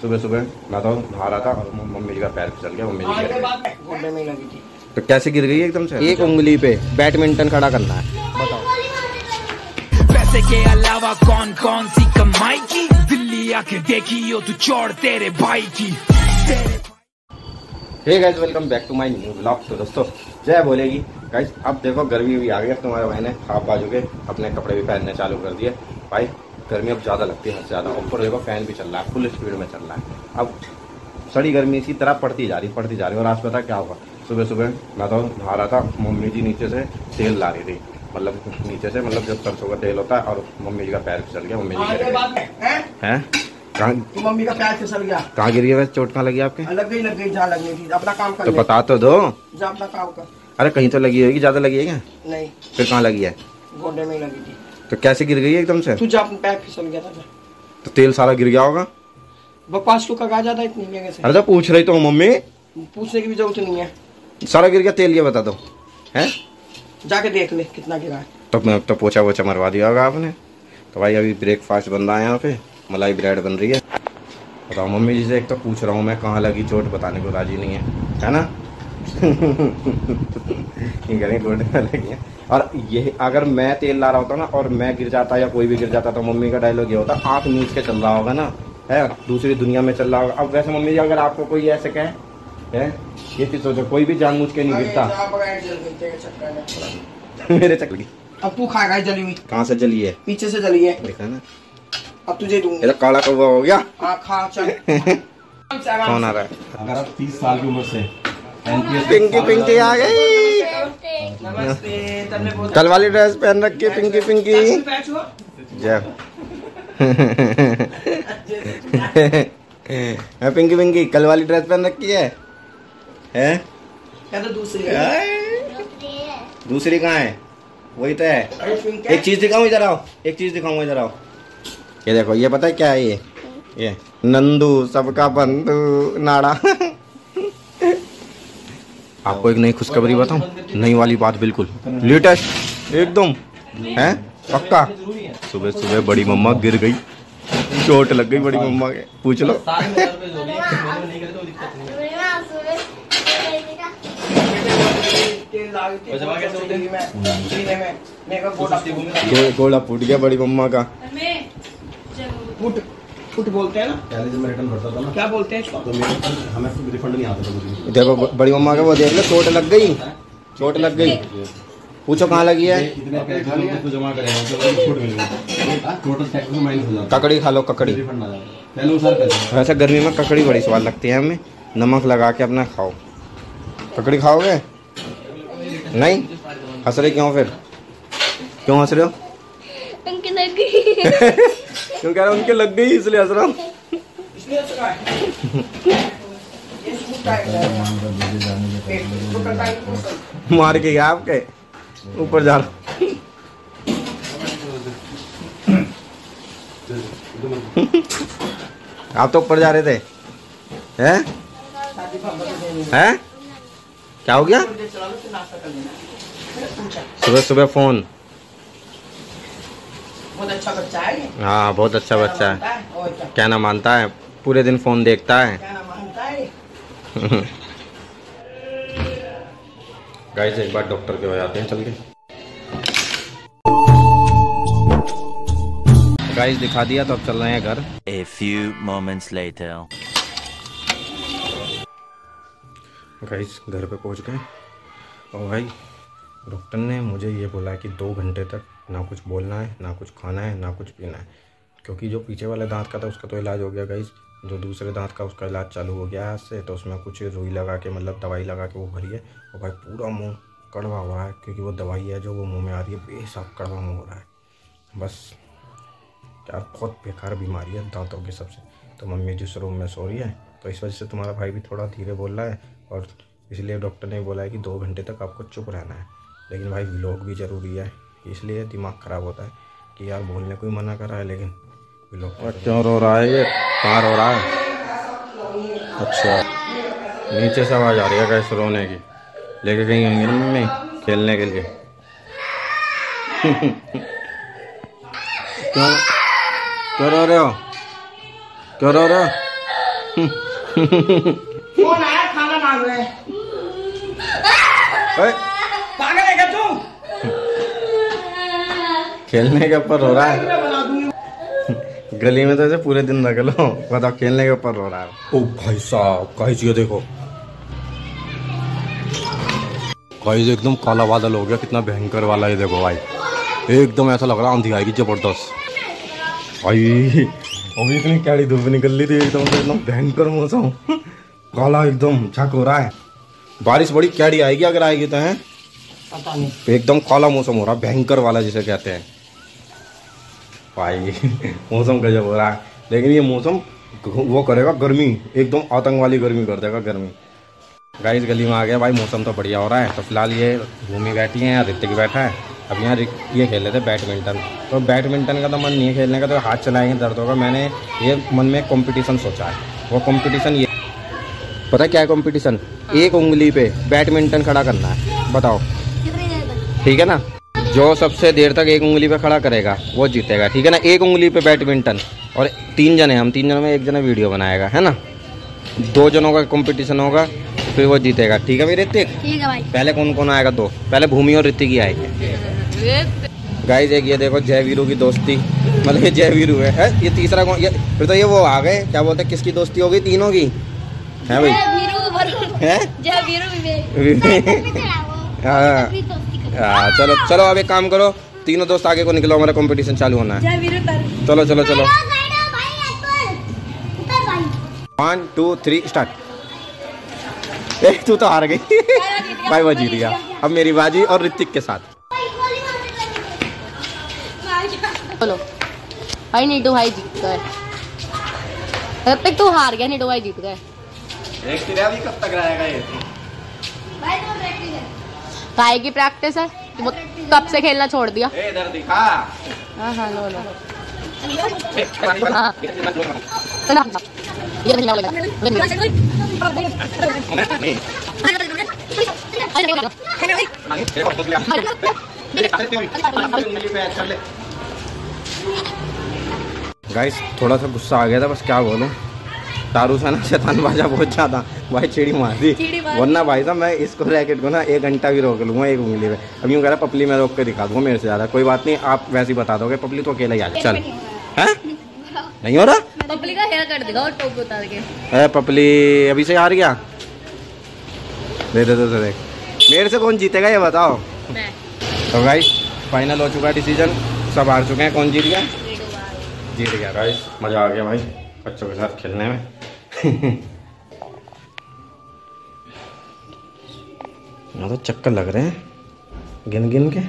सुबह सुबह मैं तो नहा रहा था और मम्मी जी का पैर फिसल गया, मम्मी जी घुटने में लगी थी। तो कैसे गिर गई एकदम से? एक उंगली पे बैडमिंटन खड़ा करना है, बताओ। पैसे के अलावा कौन कौन सी कमाई की, दिल्ली आके देखी हो तू चौड़ तेरे भाई की। Hey guys, welcome back to my new vlog. तो दोस्तों जय बोलेगी गाइस। अब देखो गर्मी भी आ गई, अब तुम्हारे भाई ने हाफ बाजू के अपने कपड़े भी पहनने चालू कर दिए। भाई गर्मी अब ज़्यादा लगती है, हद से ज़्यादा। ऊपर देखो फैन भी चल रहा है, फुल स्पीड में चल रहा है। अब सड़ी गर्मी इसी तरह पड़ती जा रही। और आज पता क्या होगा, सुबह सुबह मैं तो नहा रहा था, मम्मी जी नीचे से तेल ला रही थी, मतलब नीचे से, मतलब जब सरसों का तेल होता है, और मम्मी जी का पैर फिसल गया। मम्मी जी हैं कहाँ? मम्मी का पैर फिसल गया। कहाँ गिरी है वैसे? चोट कहाँ लगी आपके? लग गई जहाँ लगनी थी। अपना काम कर तो बता तो दो। जा अपना काम कर। अरे कहीं तो लगी होगी, ज्यादा लगी है क्या? नहीं। फिर कहाँ लगी है? घुटने में लगी थी। तो कैसे गिर गई एकदम से? तू जा, अपना पैर फिसल गया था। तो तेल सारा गिर गया होगा। बकवास तू कहा जाता इतनी जगह से। अरे तो पूछ रही तो मम्मी, पूछने की भी जरूरत नहीं है। सारा गिर गया तेल, ये बता दो। हैं जाके देख ले कितना गिरा है। तो पोछा वोछा मरवा दिया होगा आपने। तो भाई अभी ब्रेकफास्ट बन रहा है यहाँ पे, मलाई ब्रेड बन रही है। बताओ मम्मी जी से एक तो पूछ रहा हूँ मैं, कहाँ लगी चोट, बताने को राजी नहीं है ना? ये करें घुटने में लगी है। और ये अगर मैं तेल ला रहा होता ना और मैं गिर जाता या कोई भी गिर जाता तो मम्मी का डायलॉग ये होता, आँख मीच के चल रहा होगा ना, है दूसरी दुनिया में चल रहा होगा। अब वैसे मम्मी जी अगर आपको कोई ऐसे कहे है, ये चीज सोचो, कोई भी जानबूझ के नहीं गिरता। मेरे चक्कर की अब तू खाएगा जली हुई। कहाँ से जली है? पीछे से जली है, देखा ना। अब तुझे दूंगी। ये तो काला कौवा हो गया। हाँ खा चल। कौन आ रहा है? अगर आप 30 साल की उम्र से पिंकी आ गई। नमस्ते। कल वाली ड्रेस पहन रखी है पिंकी। जय पिंकी कल वाली ड्रेस पहन रखी है? क्या तो दूसरी कहाँ है? वही तो है। एक चीज दिखाऊं, इधर आओ, एक चीज दिखाऊंगा, इधर आओ। ये देखो, ये पता है क्या है? ये नंदू सबका बंधु नाड़ा। आपको एक नई खुशखबरी बताऊं, नई वाली बात, बिल्कुल लेटेस्ट एकदम है, पक्का। सुबह सुबह बड़ी मम्मा गिर गई, चोट लग गई बड़ी मम्मा के, पूछ लो। गोला फूट गया बड़ी मम्मा का। फुट बोलते हैं ना, पहले जब मैं रिटर्न भरता था ना, क्या बोलते हैं इसको? तो हमें रिफंड नहीं आता था मुझे। देखो बड़ी मम्मा का वो देख लो, चोट लग गई, चोट लग गई। पूछो कहाँ लगी है? इतने पैसे तो जमा करेगा तो छूट मिलेगा, टोटल टैक्स में माइनस हो जाता है। ककड़ी खा लो, ककड़ी। रिफंड आ जाता है पहले वो सारे पैसे। वैसे गर्मी में ककड़ी बड़ी स्वाद लगती है हमें, नमक लगा के अपना खाओ। ककड़ी खाओगे? नहीं? हंस रहे क्यों? फिर क्यों हंस रहे हो? उनकी लग गई। क्यों कह रहे हो? उनके लग गई इसलिए हंस रहा हूँ। मार के गया आपके ऊपर जा रहा। आप तो ऊपर जा रहे थे, हैं? हैं? क्या हो गया? सुबह सुबह फोन। बहुत अच्छा बच्चा है ये। हाँ बहुत अच्छा बच्चा है। और क्या? क्या ना मानता है, पूरे दिन फोन देखता है। क्या नाम मानता है? गाइस एक बार डॉक्टर के हो जाते हैं चल के। गाइस दिखा दिया, तो अब चल रहे हैं घर। A few moments later. Guys घर पे पहुंच गए और भाई डॉक्टर ने मुझे ये बोला कि 2 घंटे तक ना कुछ बोलना है, ना कुछ खाना है, ना कुछ पीना है। क्योंकि जो पीछे वाले दांत का था उसका तो इलाज हो गया गाइस, जो दूसरे दांत का उसका इलाज चालू हो गया आज से। तो उसमें कुछ रुई लगा के, मतलब दवाई लगा के वो भरी है। और भाई पूरा मुंह कड़वा हुआ है, क्योंकि वो दवाई है जो वो मुंह में आ रही है, बेसाब कड़वा मुँह हो रहा है। बस यार बहुत बेकार बीमारी है दांतों की सबसे। तो मम्मी जिस रूम में सो रही है, तो इस वजह से तुम्हारा भाई भी थोड़ा धीरे बोल रहा है, और इसलिए डॉक्टर ने बोला है कि 2 घंटे तक आपको चुप रहना है। लेकिन भाई व्लॉग भी ज़रूरी है, इसलिए दिमाग ख़राब होता है कि यार बोलने को ही मना कर रहा है, लेकिन व्लॉग। क्यों रो रहा है ये? कहाँ रो रहा है? अच्छा नीचे से आवाज़ आ रही है कैसे रोने की। लेके गई होंगी ना मम्मी खेलने के लिए। क्यों रो रहे हो? क्यों रो रहे हो? फोन आया, खाना मांग रहे हैं। ओए, पागल है क्या तू? खेलने के ऊपर रो रहा है। मैं बना दूंगी। गली में तो ऐसे पूरे दिन रख लो, बताओ खेलने के ऊपर रो रहा है। ओ भाई साहब, गाइस ये देखो, गाइस एकदम काला बादल हो गया, कितना भयंकर वाला। ये देखो भाई, एकदम ऐसा लग रहा आंधी आएगी जबरदस्त भाई। अभी इतनी कैडी धूप निकल रही थी, एकदम भयंकर मौसम, काला एकदम झक हो रहा है। बारिश बड़ी कैडी आएगी अगर आएगी तो, है पता नहीं। एकदम काला मौसम हो रहा, भयंकर वाला जिसे कहते हैं भाई। मौसम गजब हो रहा है, लेकिन ये मौसम वो करेगा गर्मी, एकदम आतंक वाली गर्मी कर देगा गर्मी। गाइस गली में आ गया भाई, मौसम तो बढ़िया हो रहा है। तो फिलहाल ये भूमि बैठी है, ऋतिक बैठा है। अब यहाँ ये खेल रहे थे बैडमिंटन, तो बैडमिंटन का तो मन नहीं है खेलने का, तो हाथ चलाएंगे दर्द होगा। मैंने ये मन में कंपटीशन सोचा है। वो कंपटीशन ये, पता क्या है कंपटीशन? एक उंगली पे बैडमिंटन खड़ा करना है, बताओ ठीक है ना? जो सबसे देर तक एक उंगली पे खड़ा करेगा वो जीतेगा, ठीक है ना? एक उंगली पे बैडमिंटन, और 3 जने, हम 3 जनों में 1 जना वीडियो बनाएगा, है ना? 2 जनों का कंपटीशन होगा, फिर वो जीतेगा, ठीक है भाई ऋतिक? ठीक है भाई। पहले कौन कौन आएगा? 2, पहले भूमि और ऋतिक ही आएंगे। गाइस एक ये देखो जय वीरू की दोस्ती, मतलब ये जय वीरू है, ये तीसरा कौन? फिर तो ये वो आ गए, क्या बोलते हैं, किसकी दोस्ती हो गई? तीनों की है भाई, है? हाँ चलो चलो, अब एक काम करो, तीनों दोस्त आगे को निकलो, हमारा कंपटीशन चालू होना है। चलो चलो चलो, 1 2 3 स्टार्ट। तू तो हार गई भाई, वो जीत गया। अब मेरी बाजी और ऋतिक के साथ। बोलो भाई, नीटू भाई जीत गए। ऋतिक तू हार गया, नीटू भाई जीत गए। अभी कब तक रहेगा ये? काय की प्रैक्टिस है, वो कब से खेलना छोड़ दिया? इधर दिखा। हाँ हाँ लो लो। गाइस थोड़ा सा गुस्सा आ गया था, बस क्या बोलूं, तारू सा ना शैतान बाजा बहुत ज्यादा भाई, चिड़ी मार दी। वरना भाई साहब मैं इसको रैकेट को ना 1 घंटा भी रोक लूंगा एक उंगली पे। अब यूँ कह रहा पपली में रोक के दिखा दूंगा, मेरे से ज्यादा कोई बात नहीं, आप वैसे ही बता दोगे। पपली तो अकेला ही आ जाए, चल। है नहीं हो रहा? पपली का हेयर कट देगा और टोप उतार के। है पपली अभी से हार गया। दे दे दे, मेरे से कौन जीतेगा ये बताओ? मैं। तो गाइस फाइनल हो चुका है डिसीजन, सब हार चुके हैं। कौन जीत गया? जीत गया गाइस। मज़ा आ गया भाई बच्चों के साथ खेलने में। यहाँ तो चक्कर लग रहे हैं गिन गिन के।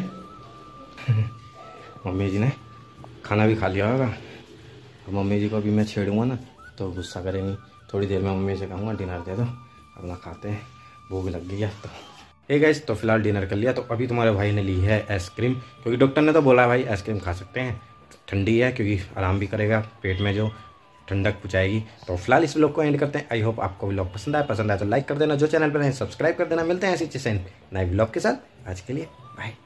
मम्मी जी ने खाना भी खा लिया होगा, और मम्मी जी को भी मैं छेड़ूंगा ना तो गुस्सा करेंगी। थोड़ी देर में मम्मी से कहूँगा डिनर दे दो, अपना खाते हैं, भूख लग गई है। तो एक गाइस तो फिलहाल डिनर कर लिया। तो अभी तुम्हारे भाई ने ली है आइसक्रीम, क्योंकि डॉक्टर ने तो बोला है भाई आइसक्रीम खा सकते हैं, ठंडी है, क्योंकि आराम भी करेगा, पेट में जो ठंडक पहुँचाएगी। तो फिलहाल इस व्लॉग को एंड करते हैं। आई होप आपको व्लॉग पसंद आया तो लाइक कर देना, जो चैनल पर है सब्सक्राइब कर देना। मिलते हैं ऐसी चीज़ नए व्लॉग के साथ। आज के लिए बाय।